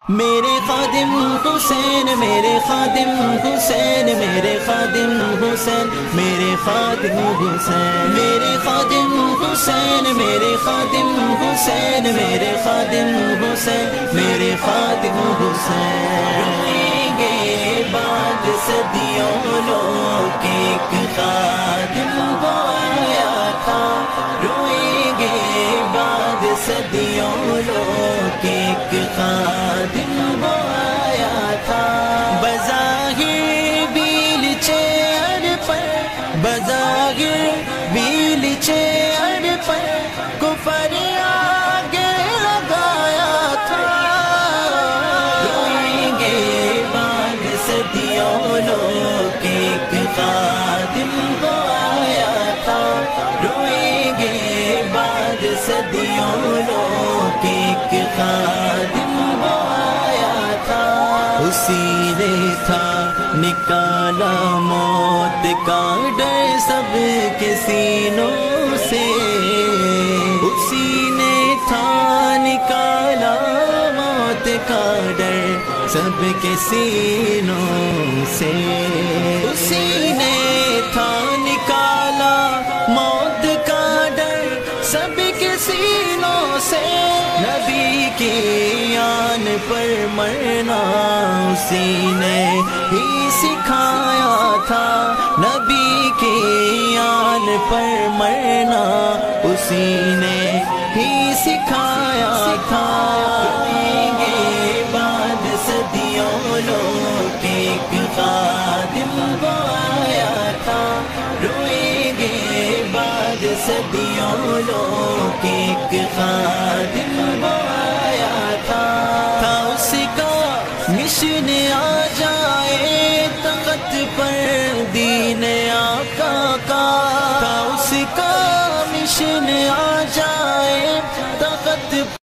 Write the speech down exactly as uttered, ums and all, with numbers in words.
میرے خادم حسین میرے خادم حسین میرے خادم حسین میرے خادم حسین میرے خادم حسین میرے خادم حسین میرے خادم حسین میرے خادم حسین روئیں گے بعد صدیوں لوگ ایک خادم وہ آیا تھا روئیں گے بعد صدیوں لوگ ایک خادم وہ آیا تھا بظاہر بیل چیئر پر بظاہر بیل چیئر پر کفر آگے لگایا تھا روئیں گے بعد صدیوں لوگ ایک خادم وہ آیا تھا روئیں گے بعد صدیوں لوگ ایک خادم وہ آیا تھا اسی نے تھا نکالا موت کا ڈر سب کے سینوں سے اسی نے تھا نکالا موت کا ڈر سب کے سینوں سے اسی نے تھا نکالا موت کا ڈر سب کے سینوں سے نبی کی آن پر مرنا اسی نے ہی سکھایا تھا نبی کی آن پر مرنا اسی نے ہی سکھایا تھا روئیں گے بعد صدیوں لوگ ایک خادم وہ آیا تھا روئیں گے بعد صدیوں لوگ ایک خادم وہ آیا تھا تھا اس کا مشن آ جائے تخت پر دین آقا کا تھا اس کا مشن آ جائے تخت